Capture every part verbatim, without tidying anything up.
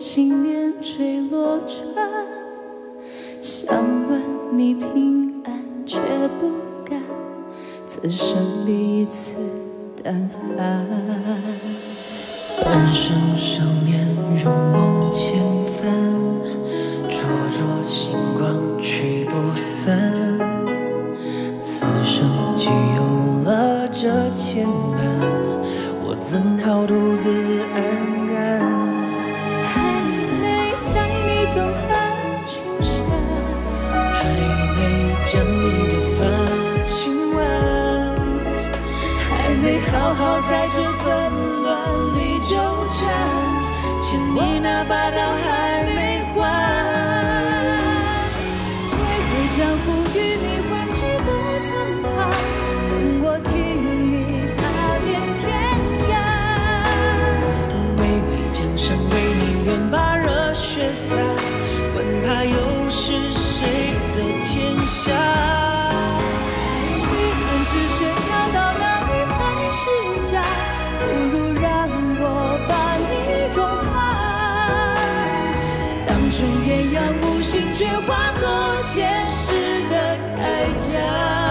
信念坠落着，想问你平安，却不敢此生第一次胆寒。 半生少年如梦千帆，灼灼星光驱不散。此生具有了这牵绊，我怎好独自安然？ 还没带你走很青山， 还没将你的发轻挽， 还没好好在这纷乱里纠缠，欠你那把刀还没还。微微江湖与你混迹不曾怕，等我替你踏遍天涯。 巍巍江山为你愿把热血洒，管他又是谁的天下。 既然止血跳到哪里才是家，不如让我把你融化。当初鸳鸯无心，却化作前世的铠甲。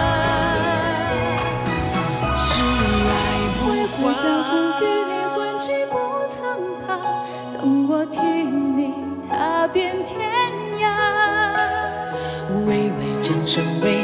是爱不回江湖与你混迹不曾怕，等我替你踏遍天涯。 巍巍江山为